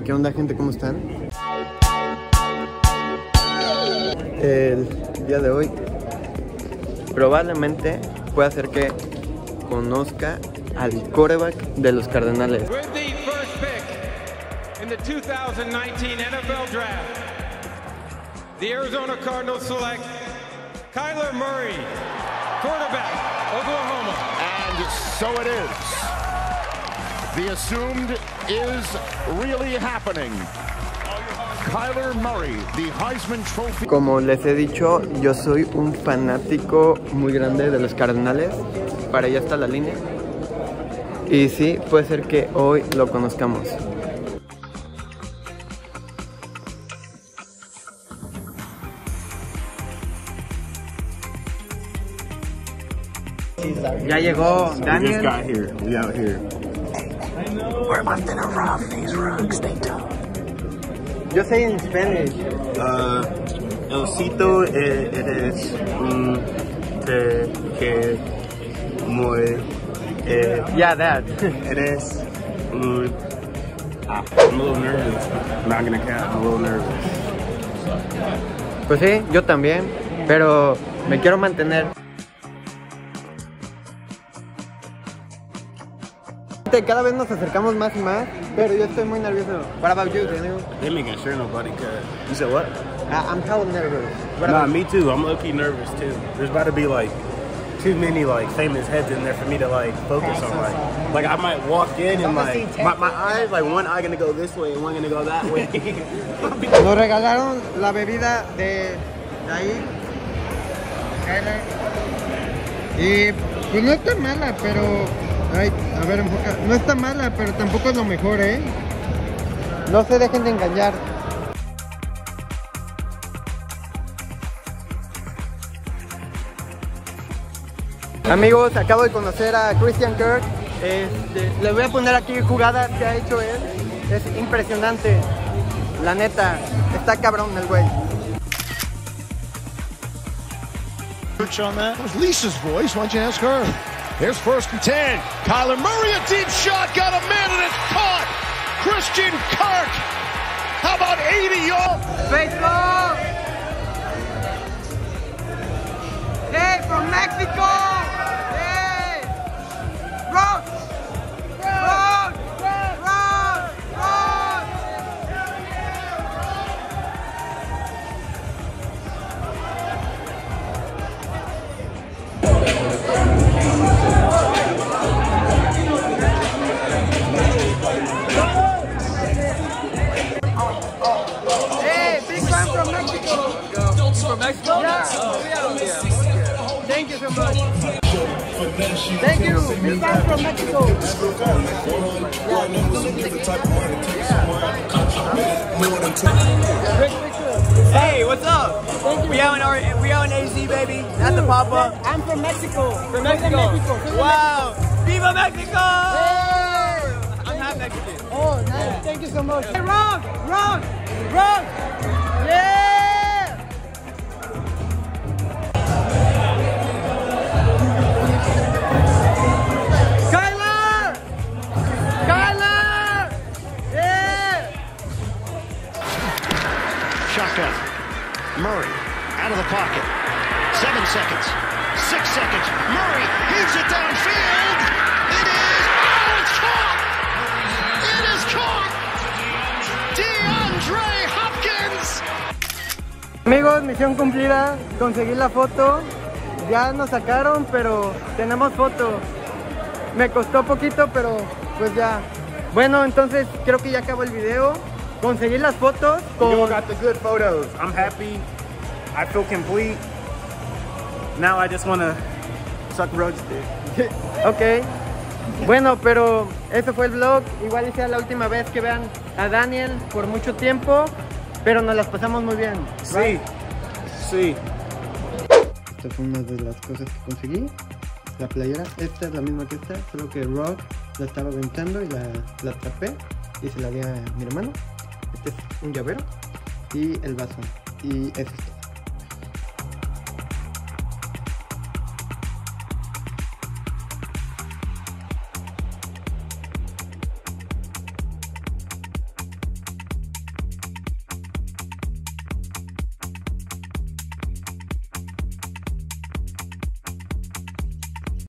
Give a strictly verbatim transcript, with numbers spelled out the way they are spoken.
¿Qué onda, gente? ¿Cómo están? El día de hoy probablemente pueda hacer que conozca al quarterback de los Cardenales. With the first pick in the two thousand nineteen N F L Draft, the Arizona Cardinals select Kyler Murray, quarterback, Oklahoma. And so it is. The assumed is really happening. Kyler Murray, the Heisman Trophy. Como les he dicho, yo soy un fanático muy grande de los Cardenales. Para allá está la línea. Y sí, puede ser que hoy lo conozcamos. Ya llegó Daniel. We just got here. We out here. We're about to rob these rugs, they do. Yo sé en Spanish. Uh, el sitio es, es un te que muy eh, Yeah, that. eres un ah, I'm a little nervous. I'm not gonna cap. I'm a little nervous. Pues sí, yo también, pero me quiero mantener. Cada vez nos acercamos más y más, pero yo estoy muy nervioso. What about you, Daniel? They making sure nobody cut. You said what? Uh, I'm hella nervous. What Nah, about me too. I'm low-key nervous too. There's about to be like too many like famous heads in there for me to like focus on. Like, like I might walk in and like my, my eyes, like one eye gonna go this way and one gonna go that way. Nos regalaron la bebida de ahí. Y pues no está mala, pero... Ay, a ver, enfoca. No está mala, pero tampoco es lo mejor, ¿eh? No se dejen de engañar. Amigos, acabo de conocer a Christian Kirk. Este, les voy a poner aquí jugadas que ha hecho él. Es impresionante. La neta, está cabrón el güey. On that. That was Lisa's voice. Why don't you ask her? Here's first and ten. Kyler Murray, a deep shot, got a man, and it's caught. Christian Kirk. How about eighty yards? Baseball. Hey, from Mexico. Hey. Rock. Rock. Rock. Rock. Hey, big fan from Mexico. From Mexico? Yeah. Thank you so much. Thank you, big fan from Mexico. Hey, what's up? We out in our we out in A Z, baby. At the pop up. I'm from Mexico. From Mexico. Wow! Viva Mexico! I'm half Mexican. Oh, nice. Thank you so much. Hey, rock, rock, rock. Yeah. Kyler! Kyler! Yeah! Shotgun. Murray out of the pocket. Seven seconds. Six seconds. Murray heaves it downfield. It is. Oh, it's caught! It is caught! DeAndre Hopkins! Amigos, misión cumplida. Conseguí la foto. Ya nos sacaron, pero tenemos foto. Me costó poquito, pero pues ya. Bueno, entonces creo que ya acabó el video. Conseguí las fotos con... You all got the good photos. I'm happy. I feel complete. Now I just wanna suck rugs dick. Ok. Bueno, pero ese fue el vlog. Igual y sea la última vez que vean a Daniel por mucho tiempo, pero nos las pasamos muy bien. Sí. Sí. Esta fue una de las cosas que conseguí. La playera, esta es la misma que esta, solo que Rock la estaba aventando y la, la tapé y se la di a mi hermano. Este es un llavero y el vaso. Y es esto.